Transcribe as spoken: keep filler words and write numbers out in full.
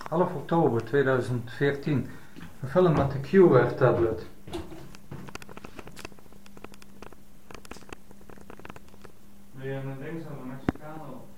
half oktober tweeduizend veertien. Een film met de Q R tablet. Wil je een ding zo, een Mexicano?